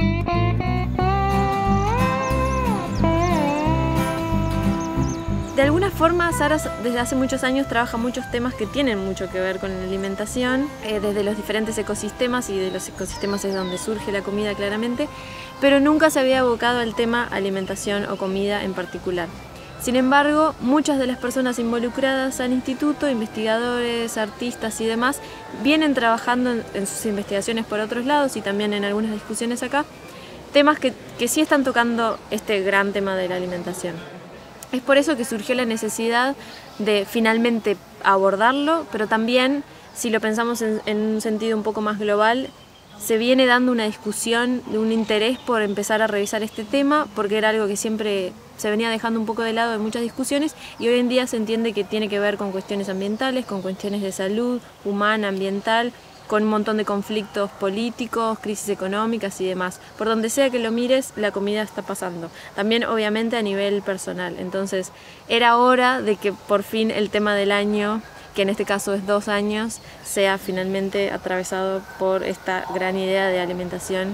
De alguna forma, Sara desde hace muchos años trabaja muchos temas que tienen mucho que ver con la alimentación, desde los diferentes ecosistemas, y de los ecosistemas es donde surge la comida claramente, pero nunca se había abocado al tema alimentación o comida en particular. Sin embargo, muchas de las personas involucradas al instituto, investigadores, artistas y demás, vienen trabajando en sus investigaciones por otros lados y también en algunas discusiones acá, temas que sí están tocando este gran tema de la alimentación. Es por eso que surgió la necesidad de finalmente abordarlo, pero también, si lo pensamos en un sentido un poco más global, se viene dando una discusión de un interés por empezar a revisar este tema, porque era algo que siempre se venía dejando un poco de lado en muchas discusiones, y hoy en día se entiende que tiene que ver con cuestiones ambientales, con cuestiones de salud humana, ambiental, con un montón de conflictos políticos, crisis económicas y demás. Por donde sea que lo mires, la comida está pasando. También, obviamente, a nivel personal. Entonces, era hora de que por fin el tema del año, que en este caso es 2 años, sea finalmente atravesado por esta gran idea de alimentación.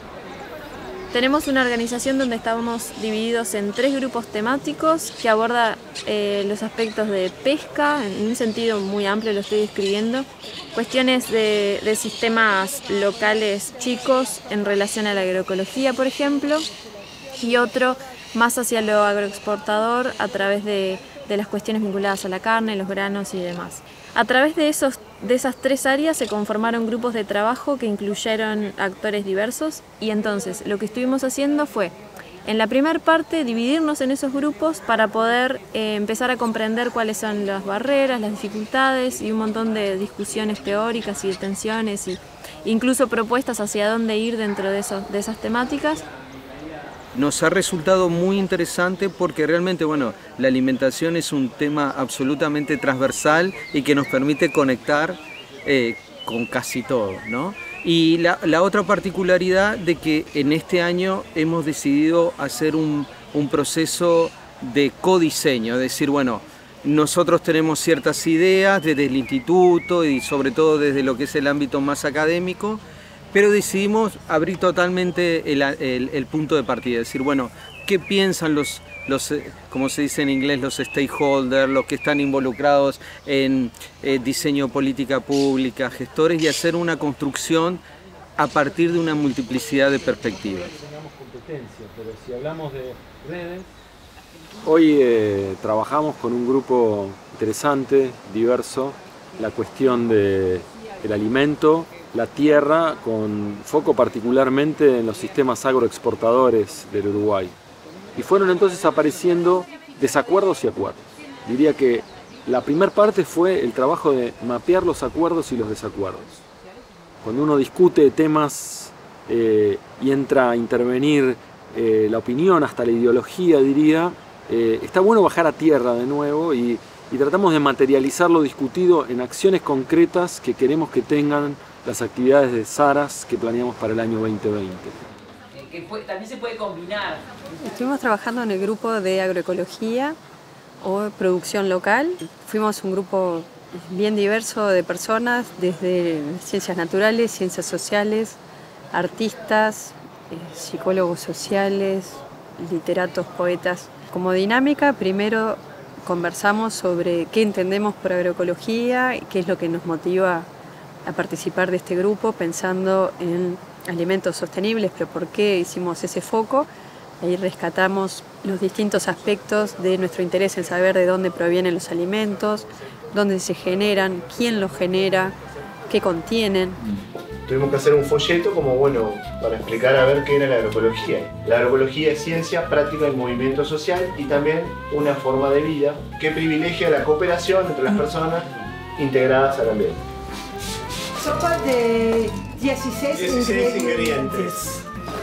Tenemos una organización donde estábamos divididos en 3 grupos temáticos que aborda los aspectos de pesca, en un sentido muy amplio lo estoy describiendo, cuestiones de sistemas locales chicos en relación a la agroecología, por ejemplo, y otro más hacia lo agroexportador a través de las cuestiones vinculadas a la carne, los granos y demás. A través de esas 3 áreas se conformaron grupos de trabajo que incluyeron actores diversos, y entonces lo que estuvimos haciendo fue, en la primera parte, dividirnos en esos grupos para poder empezar a comprender cuáles son las barreras, las dificultades y un montón de discusiones teóricas y de tensiones e incluso propuestas hacia dónde ir dentro de esas temáticas. Nos ha resultado muy interesante porque realmente, bueno, la alimentación es un tema absolutamente transversal y que nos permite conectar con casi todo, ¿no? Y la otra particularidad de que en este año hemos decidido hacer un proceso de codiseño, es decir, bueno, nosotros tenemos ciertas ideas desde el instituto y sobre todo desde lo que es el ámbito más académico, pero decidimos abrir totalmente el punto de partida, es decir, bueno, ¿qué piensan los, como se dice en inglés, los stakeholders, los que están involucrados en diseño de política pública, gestores, y hacer una construcción a partir de una multiplicidad de perspectivas? Tengamos competencia, pero si hablamos de redes... Hoy trabajamos con un grupo interesante, diverso, la cuestión del alimento, la tierra, con foco particularmente en los sistemas agroexportadores del Uruguay. Y fueron entonces apareciendo desacuerdos y acuerdos. Diría que la primera parte fue el trabajo de mapear los acuerdos y los desacuerdos. Cuando uno discute temas y entra a intervenir la opinión, hasta la ideología, diría, está bueno bajar a tierra de nuevo y tratamos de materializar lo discutido en acciones concretas que queremos que tengan las actividades de SARAS que planeamos para el año 2020. También se puede combinar. Estuvimos trabajando en el grupo de agroecología o producción local. Fuimos un grupo bien diverso de personas, desde ciencias naturales, ciencias sociales, artistas, psicólogos sociales, literatos, poetas. Como dinámica, primero conversamos sobre qué entendemos por agroecología, qué es lo que nos motiva a participar de este grupo, pensando en alimentos sostenibles, pero por qué hicimos ese foco. Ahí rescatamos los distintos aspectos de nuestro interés en saber de dónde provienen los alimentos, dónde se generan, quién los genera, qué contienen. Tuvimos que hacer un folleto como, bueno, para explicar a ver qué era la agroecología. La agroecología es ciencia, práctica y movimiento social, y también una forma de vida que privilegia la cooperación entre las personas integradas al ambiente. Sopa de 16 ingredientes.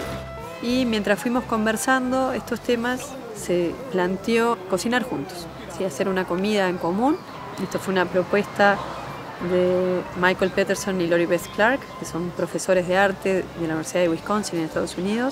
Y mientras fuimos conversando estos temas, se planteó cocinar juntos, ¿sí? Hacer una comida en común. Esto fue una propuesta de Michael Peterson y Lori Beth Clark, que son profesores de arte de la Universidad de Wisconsin en Estados Unidos,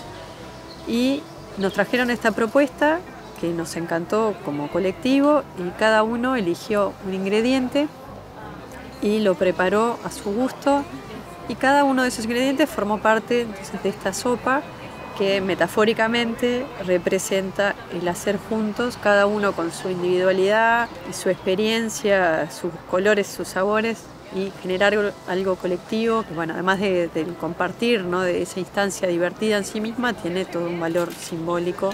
y nos trajeron esta propuesta que nos encantó como colectivo, y cada uno eligió un ingrediente y lo preparó a su gusto Y cada uno de esos ingredientes formó parte entonces, de esta sopa que metafóricamente representa el hacer juntos, cada uno con su individualidad y su experiencia, sus colores, sus sabores, y generar algo colectivo que, bueno, además del compartir, ¿no?, de esa instancia divertida en sí misma, tiene todo un valor simbólico.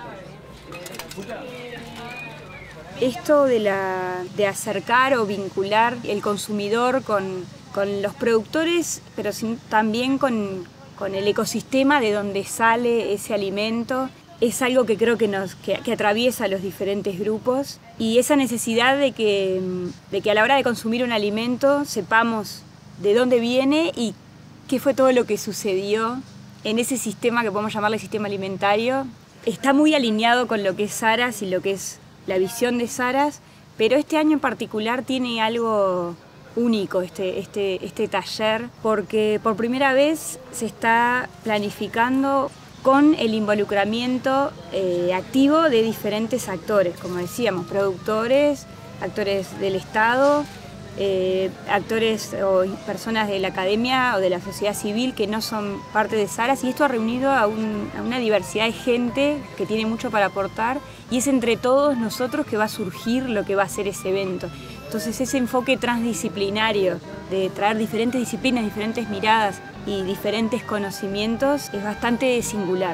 Esto de acercar o vincular el consumidor con los productores, pero también con el ecosistema de donde sale ese alimento, es algo que creo que atraviesa los diferentes grupos, y esa necesidad de que a la hora de consumir un alimento sepamos de dónde viene y qué fue todo lo que sucedió en ese sistema que podemos llamarle sistema alimentario. Está muy alineado con lo que es Saras y lo que es la visión de Saras, pero este año en particular tiene algo único este taller, porque por primera vez se está planificando con el involucramiento activo de diferentes actores, como decíamos, productores, actores del Estado, actores o personas de la academia o de la sociedad civil que no son parte de Saras, y esto ha reunido a una diversidad de gente que tiene mucho para aportar, y es entre todos nosotros que va a surgir lo que va a ser ese evento. Entonces ese enfoque transdisciplinario de traer diferentes disciplinas, diferentes miradas y diferentes conocimientos es bastante singular.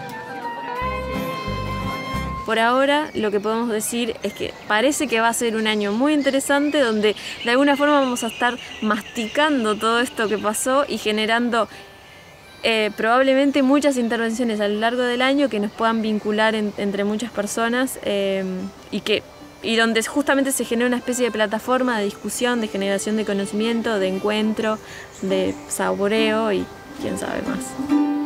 Por ahora lo que podemos decir es que parece que va a ser un año muy interesante, donde de alguna forma vamos a estar masticando todo esto que pasó y generando probablemente muchas intervenciones a lo largo del año que nos puedan vincular entre muchas personas y donde justamente se genera una especie de plataforma de discusión, de generación de conocimiento, de encuentro, de saboreo y quién sabe más.